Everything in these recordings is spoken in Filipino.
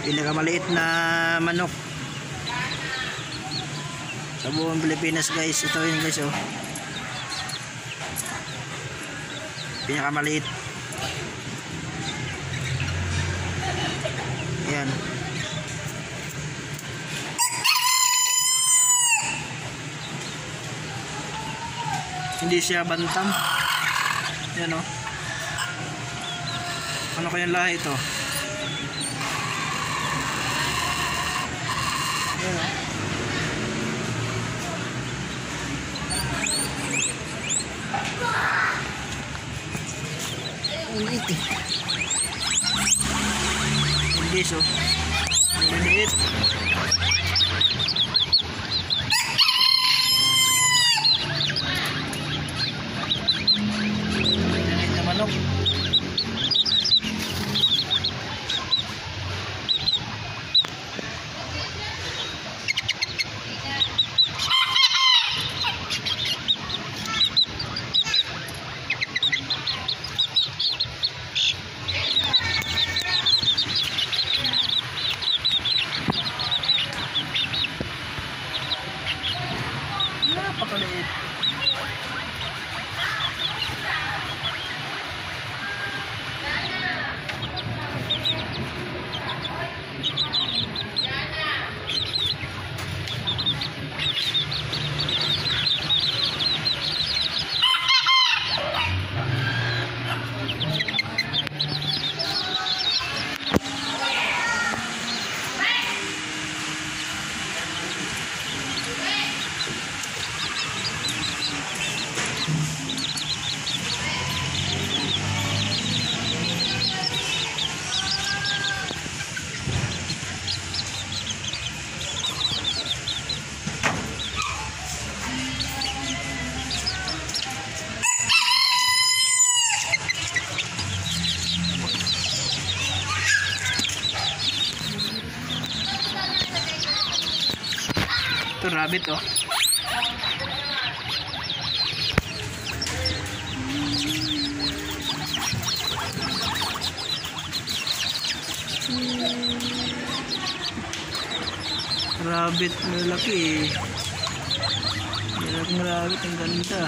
Pinakamaliit na manok sa buong Pilipinas guys. Ito yun guys, oh. Pinakamaliit. Yan. Hindi siya bantam. Yan, oh. Ano kayang lahi ito? Yan, oh. Ulit eh. Hindi so. Ulit. Ulit na manok. Napakaliit. Ito rabbit, oh. Rabbit malaki, eh. Malaking rabbit, ang ganda.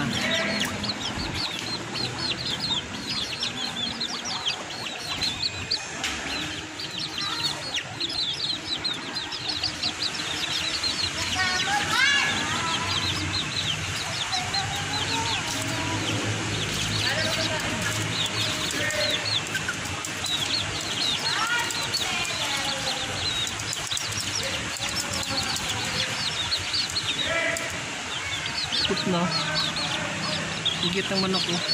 Ikot na. Higit ang manok, oh.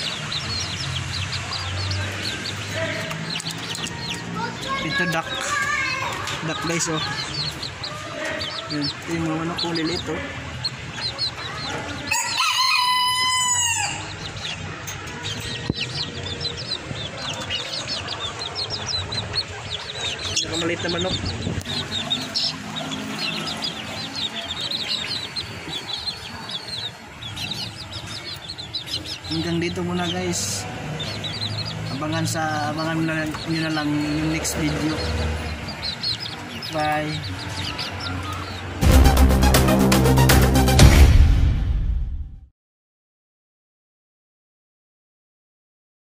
Ito duck. Duck guys, oh. Yan. Ito yung mga manok kong liliit, oh. Maliit na manok. Hanggang dito muna guys. Abangan nyo na lang yung next video. Bye.